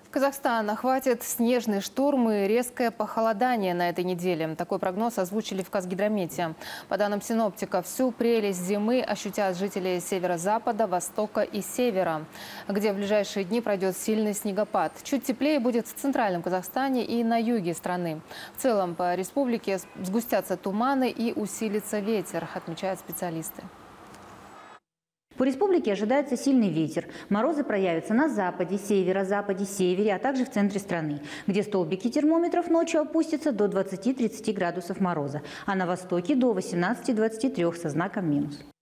Казахстан охватит снежный шторм и резкое похолодание на этой неделе. Такой прогноз озвучили в Казгидромете. По данным синоптиков, всю прелесть зимы ощутят жители северо-запада, востока и севера, где в ближайшие дни пройдет сильный снегопад. Чуть теплее будет в центральном Казахстане и на юге страны. В целом по республике сгустятся туманы и усилится ветер, отмечают специалисты. По республике ожидается сильный ветер. Морозы проявятся на западе, северо-западе, севере, а также в центре страны, где столбики термометров ночью опустятся до 20-30 градусов мороза, а на востоке до 18-23 со знаком минус.